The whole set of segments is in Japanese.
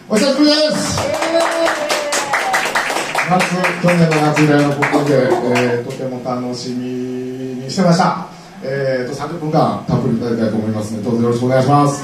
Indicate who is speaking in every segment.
Speaker 1: お久しぶりです。去年の夏以来のことで、とても楽しみにしてました。30分間たっぷりいただきたいと思いますので、どうぞよろしくお願いします。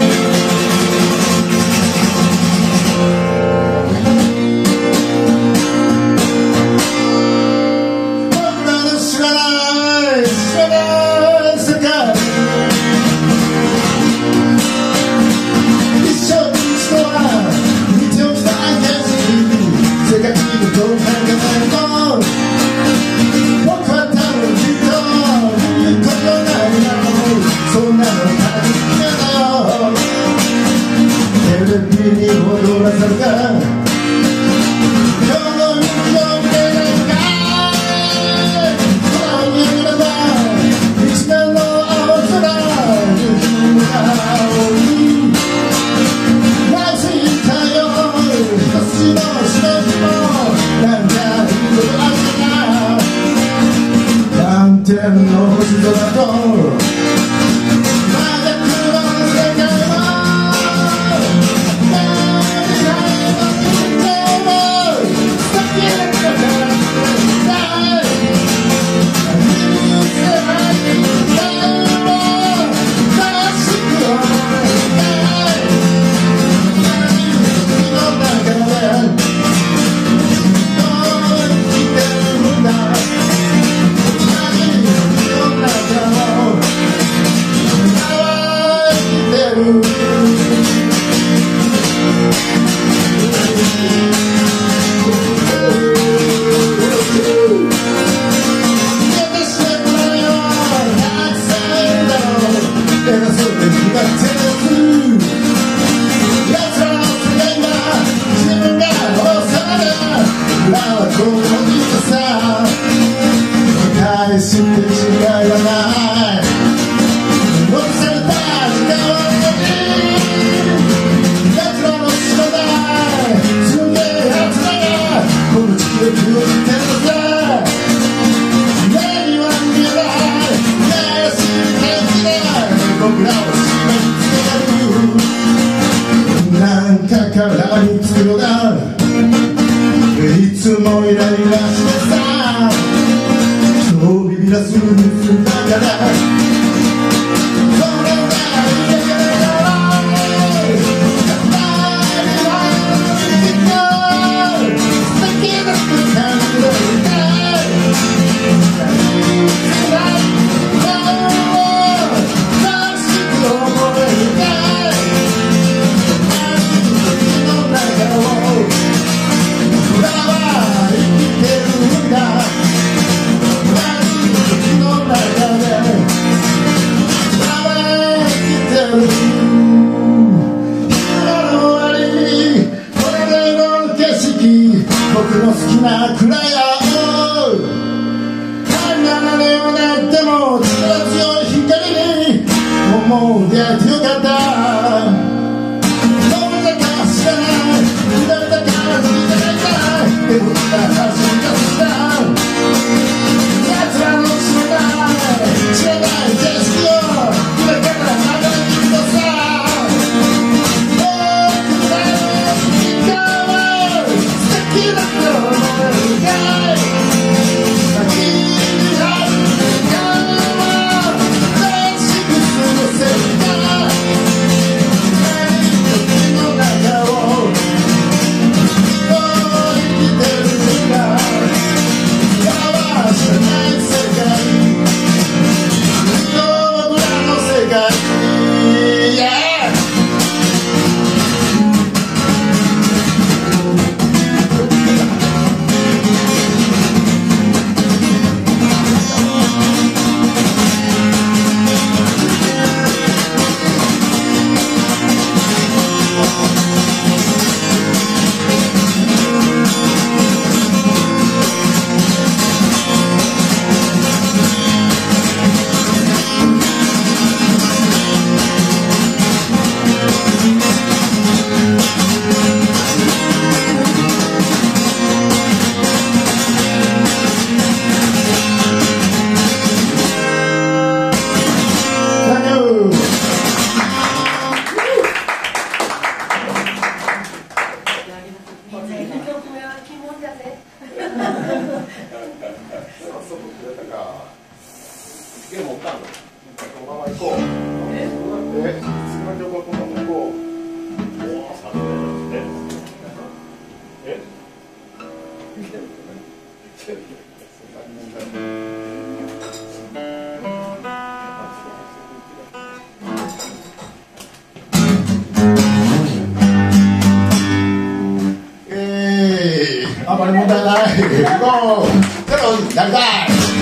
Speaker 1: 行こうゼロになりたい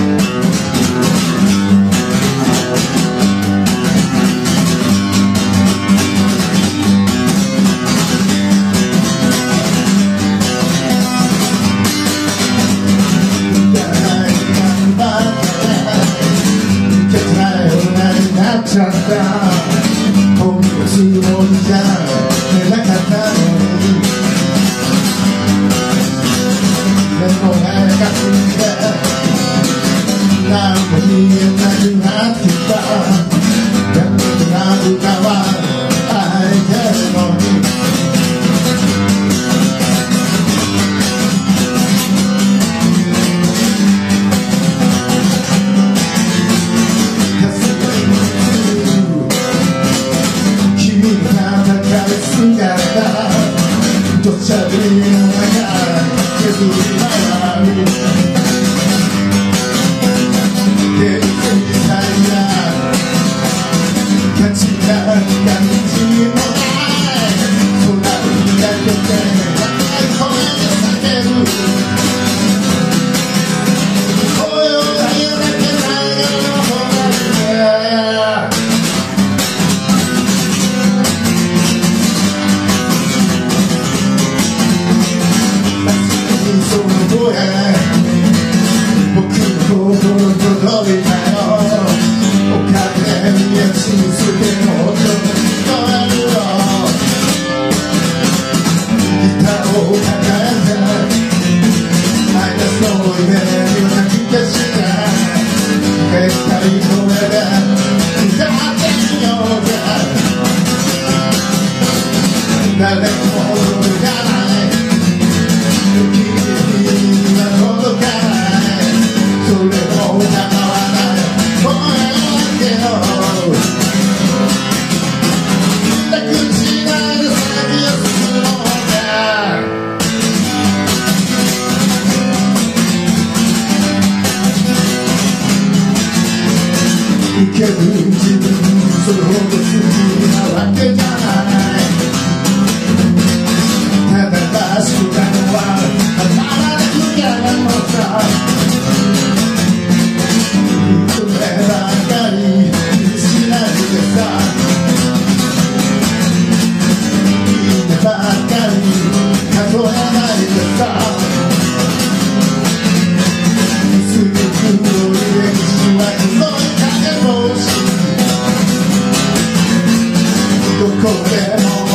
Speaker 1: ちゃった本気のつもりじゃなかったのにでもがかすんで何も見えなくなってきた何かは愛てるのに土砂降りの中削り回る現実さえな価値なんか道もない空にだけで声をかける声をかけなきゃないのもないその声僕の心届いたよお金にやちみつけの音が聞こえるよギターを抱えてマイナスの夢に泣き消してでっかい声で歌ってみようぜ誰も届かない君は届かないそれも構わない声を上げよう口ないで先を進もうかいける自分それほど好きなわけじゃないただらしくなのは頭で不やなのさそればかり気にしないでさいいねばかり数えないでさすぐ黒い歴史は黒い影星どこでも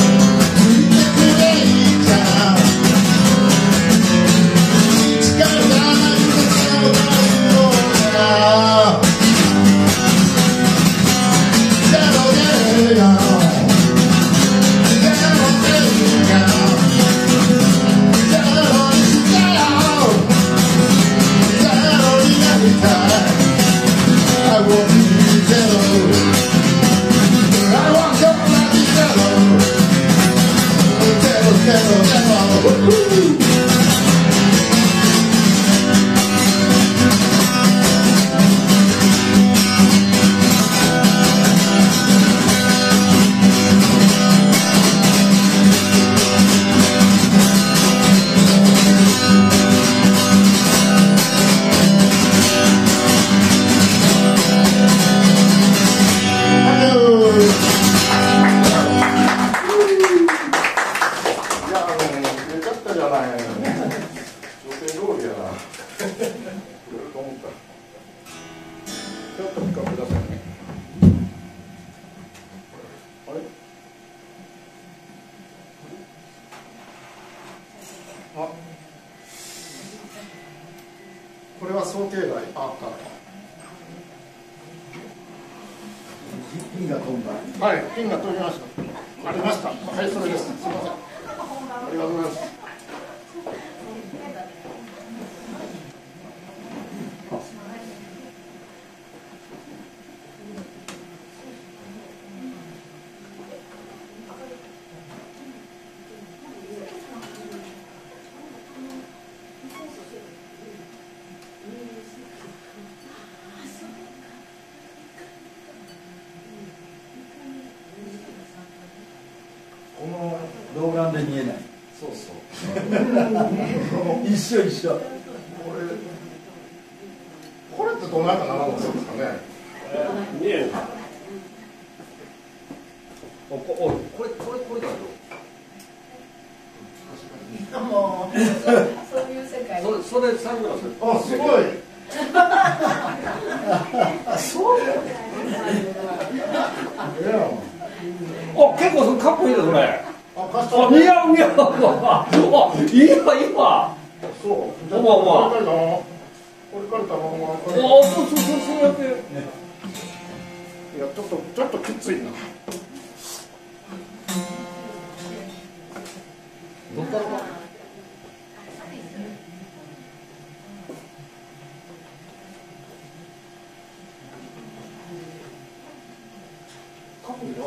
Speaker 1: これは想定外。ピンが飛んだ。はい、ピンが飛びました。ありました。はい、それです。すみません。ありがとうございます。
Speaker 2: この老眼で見えない。そそうそう一緒一緒。
Speaker 1: これってどんなやつなのですかね。
Speaker 2: 見えるか。これだよ。
Speaker 3: もうそういう世界。
Speaker 2: それサングラス。
Speaker 1: あ、すごい。
Speaker 2: そうだよ。結構かっこいいですこれ。似合う似合う。いいわいいわ。
Speaker 1: そう。
Speaker 2: まあまあ。
Speaker 1: これからたまま。
Speaker 2: そうやって。
Speaker 1: いやちょっときついな。
Speaker 2: どっからか。かっこいいな。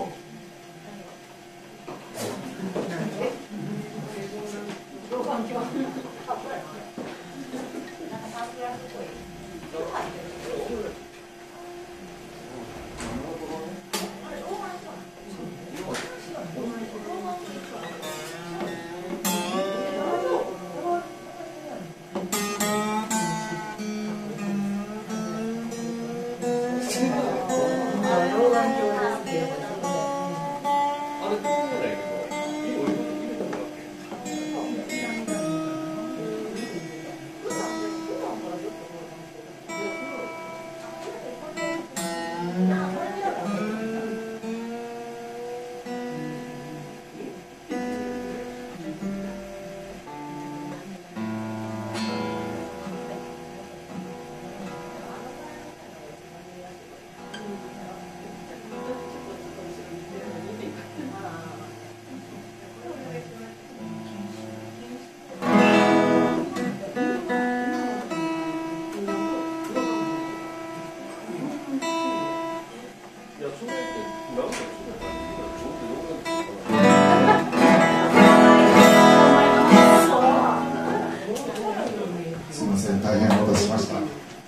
Speaker 1: すみません、大変お待たせしました。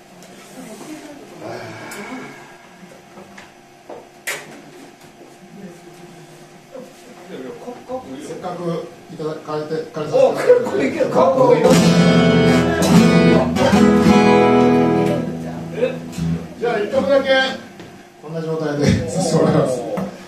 Speaker 1: せっかく借りさせていただいて。
Speaker 2: 結構いける。かっこいい。
Speaker 1: じゃあ一曲だけこんな状態でさせてもらいます。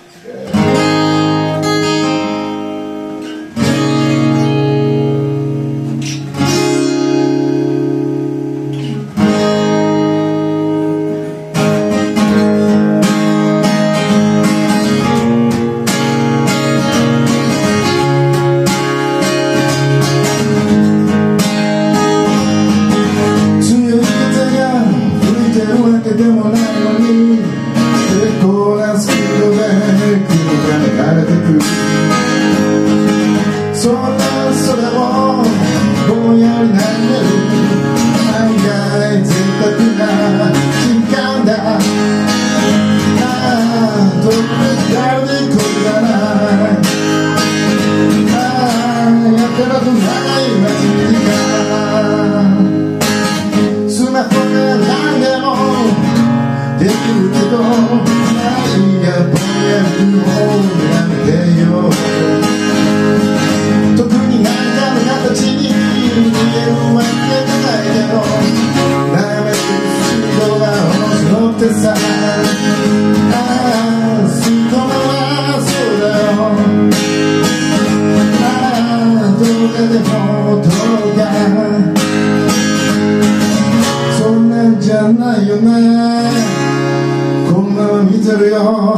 Speaker 1: そんなんじゃないよね、こんなの見てるよ。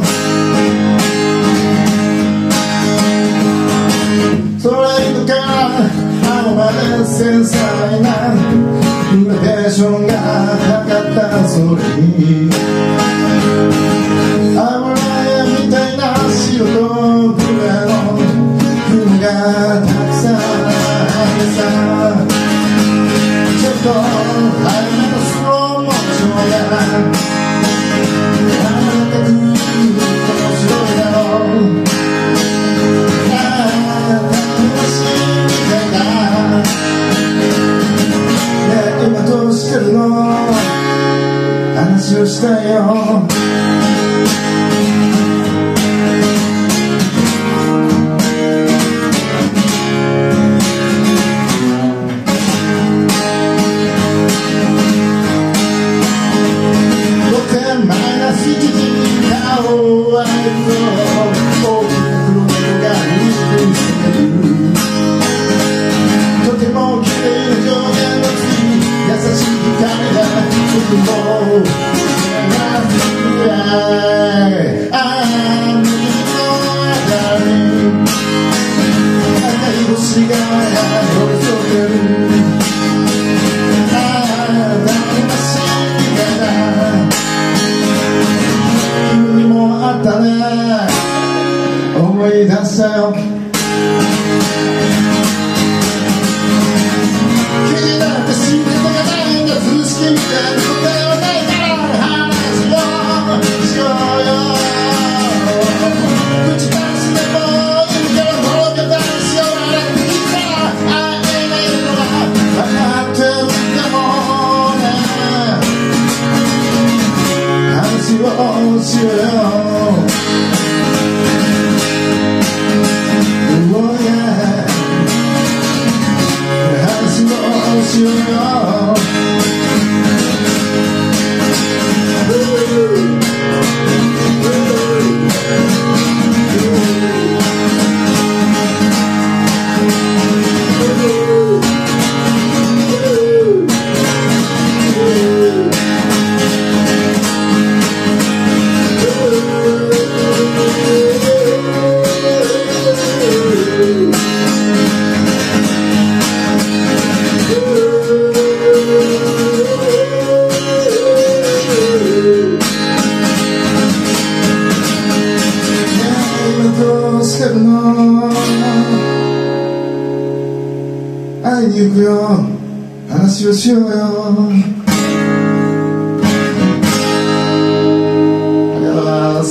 Speaker 1: それ以後からあの場で繊細なグラデーションがかかったそれに油絵みたいな白とブルーの雲がたくさんあってさ、ちょっと早めのスローモーションがあなたく面白いだろう。今どうしてるの話をしたいよ。 しが寄り添ってるああ誰も知りがない君もあったね思い出したよ気になって知りたがないんだ図式みたいな答えはないから話しようよ口出しでもいいからもうけ出しようあれいつか会えないのは分かってるんだもんね話をしようよしようよ会いに行くよ話をしようよありがとうございます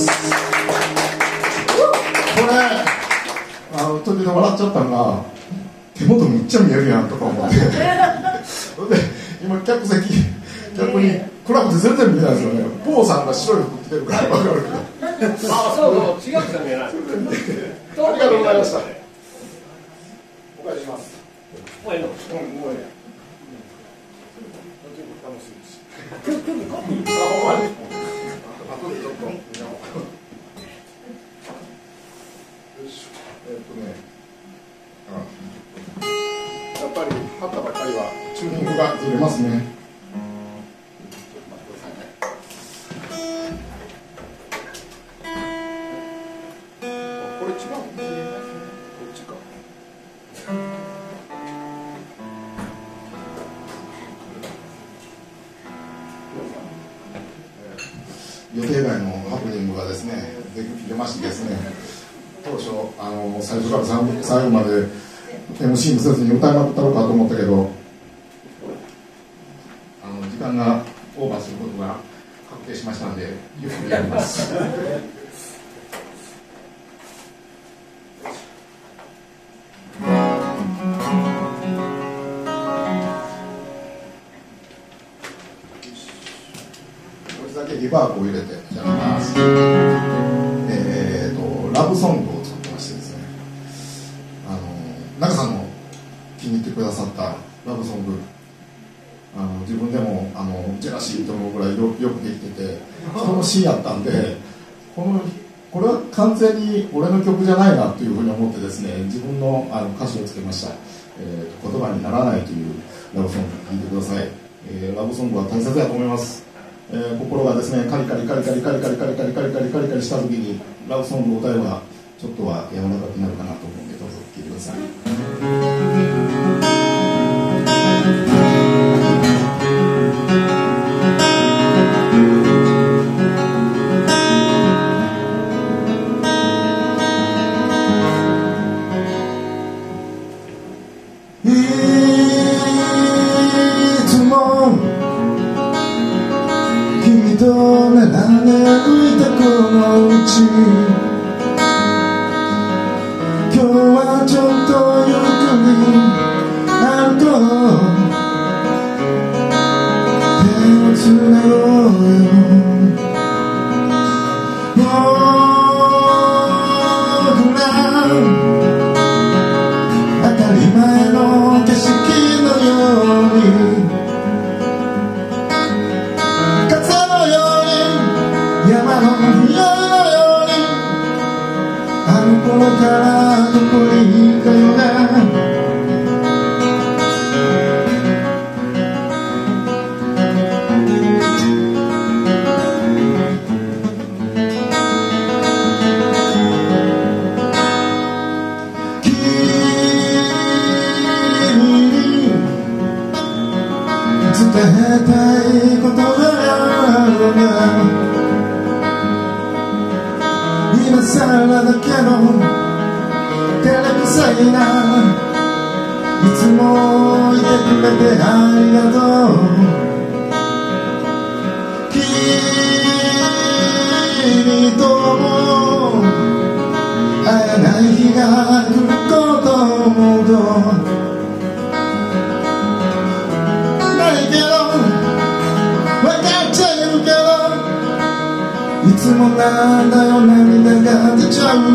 Speaker 1: これ途中で笑っちゃったのが手元めっちゃ見えるやんとか思ってで今客席逆に暗くて全然見えないですよねポーさんが白い服着てるから分かるけど
Speaker 2: あ、そう違うじゃ見えない
Speaker 1: ありがとうございましたお返しします
Speaker 2: もうええの？
Speaker 1: もうええ。楽しいし。
Speaker 2: 今日カップ
Speaker 1: あ、ほんまに。後でちょっと見よう。よし。やっぱり貼ったばっかりはチューニングがずれますね。これ違う？こっちか。予定外のハプニングがですね出ましてですね当初最初から最後まで MC もせずに歌いまくったのかと思ったけど時間がオーバーすることが確定しましたのでゆっくりやりますリバーブを入れてやります。ラブソングを作ってましてですね中さんの気に入ってくださったラブソング自分でもジェラシーと思うぐらいよくできてて人の詩やったんでこれは完全に俺の曲じゃないなというふうに思ってですね自分の歌詞をつけました、言葉にならないというラブソング聴いてください、ラブソングは大切だと思います心がですねカリカリカリカリカリカリカリカリカリカリカリカリした時にラブソングを歌えばちょっとは柔らかくなるかなと思うのでどうぞ聴いてくださいと眺め浮いたこのうち今日はちょっとゆっくり歩こう手をつなごうよ僕ら当たり前の景色のように山の匂いのように頃からどこにいたよねえたいことがあるが今さらだけの照れくさいないつもいてくれてありがとう君とも会えない日が来ることを思うとないけど分かっちゃいるけどいつもなんだよ涙が出ちゃう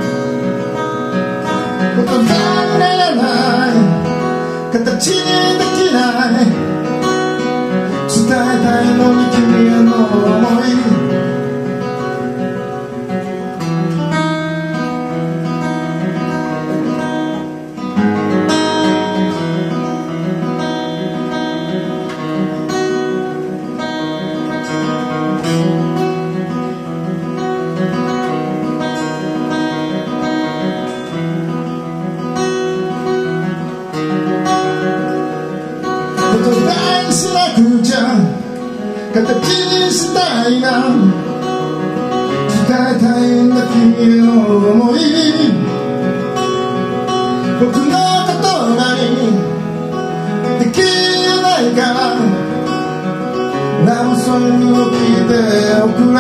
Speaker 1: 言葉にならない形にできない伝えたいのに君への想い言葉にしなくちゃ形にしたいな伝えたいんだ君への想い僕の言葉にできないからラブソングを聴いておくれ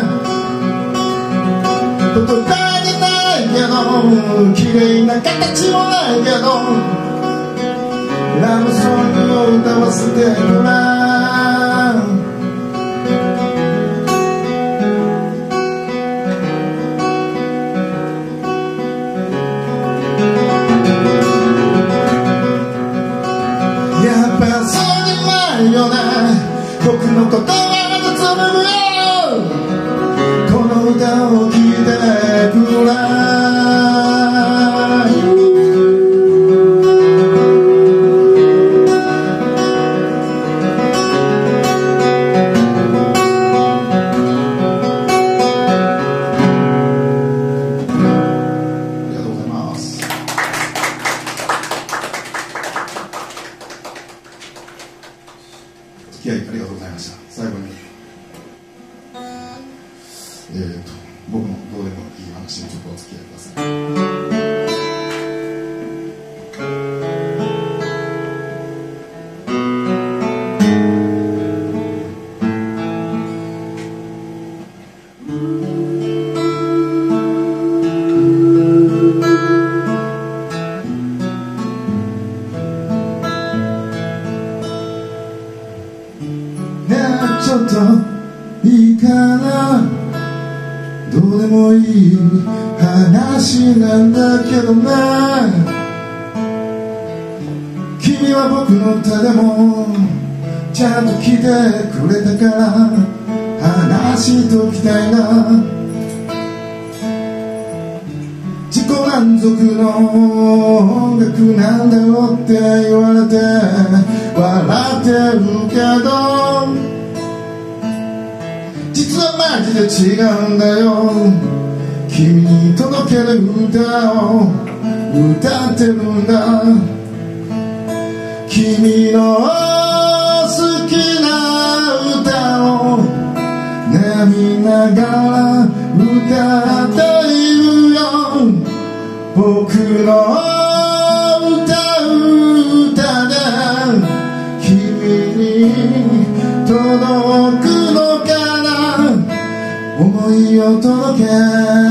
Speaker 1: 言葉じゃないけど綺麗な形もないけどラブソングを歌わせてくれやっぱそうじゃないよね僕の言葉が包むよこの歌を聴いてくれ付き合いありがとうございました。最後に、僕のどうでもいい話にちょっとお付き合いください。ちょっといいかなどうでもいい話なんだけどな君は僕の歌でもちゃんと来てくれたから話しときたいな自己満足の音楽なんだよって言われて笑ってるけど実はマジで違うんだよ君に届ける歌を歌ってるんだ君の好きな歌を涙ながら歌っているよ僕の歌で君に届くのかな思いを届け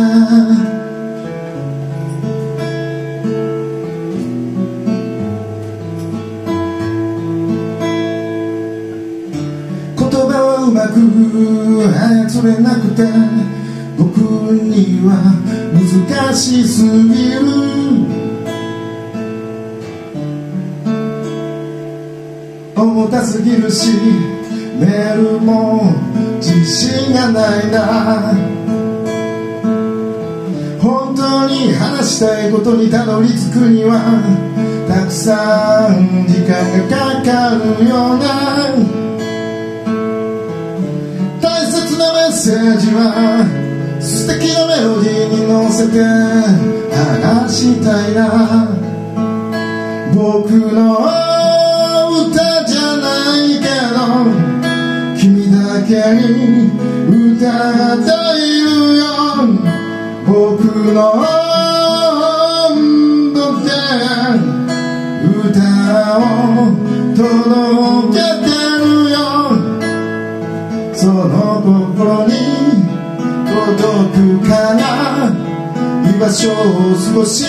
Speaker 1: 言葉をうまく操れなくて僕には難しすぎる重たすぎるしメールも自信がないな本当に話したいことにたどり着くにはたくさん時間がかかるような大切なメッセージは素敵なメロディーに乗せて話したいな僕の歌じゃないけけに歌っているよ僕の温度で歌を届けてるよその心に届くから居場所を少し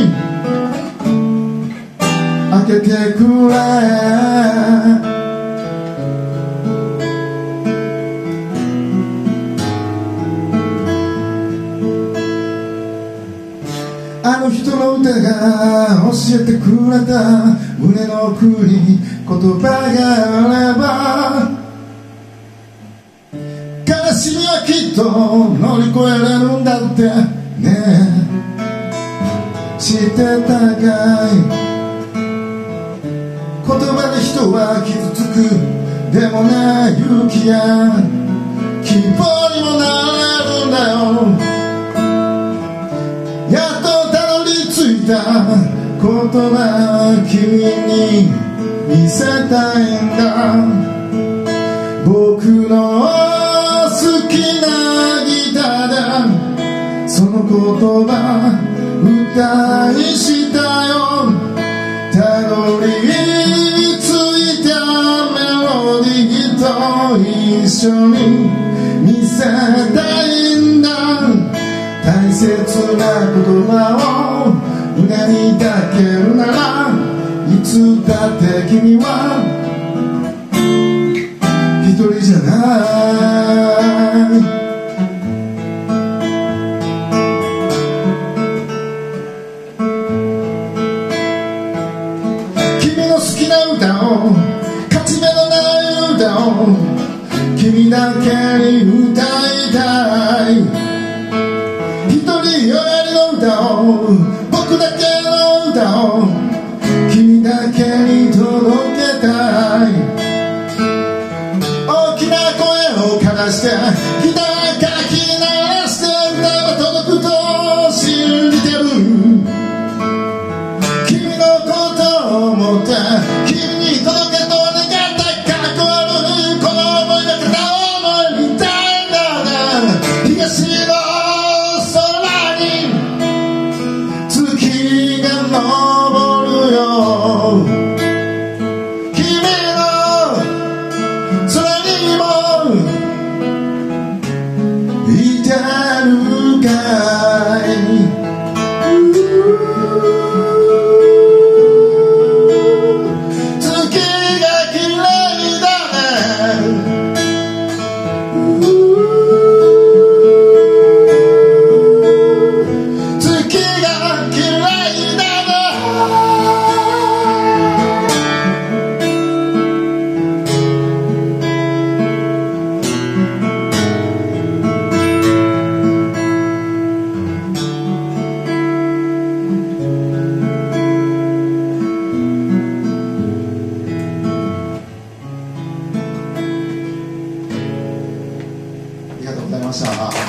Speaker 1: 開けてくれあの人の歌が教えてくれた胸の奥に言葉があれば悲しみはきっと乗り越えれるんだってね知ってたかい言葉で人は傷つくでもね勇気や希望にもなれるんだよやっとたどり着いたことが君に見せたいんだ僕の好きなギターでその言葉歌いしたよたどり着いたメロディーと一緒に見せたいんだ大切な言葉を胸に抱けるならいつだって君は一人じゃない君の好きな歌を勝ち目のない歌を君だけに歌いたい一人よりの歌を僕だけの歌を君だけに届けたい大きな声を枯らしてギターかき鳴らして歌が届くと信じてる君のことを思って君に届けと願ったかっこ悪いこの思いだけど思いみたいんだね東の月が昇るよ君の空にもいてるかい月が綺麗だねありがとうございました。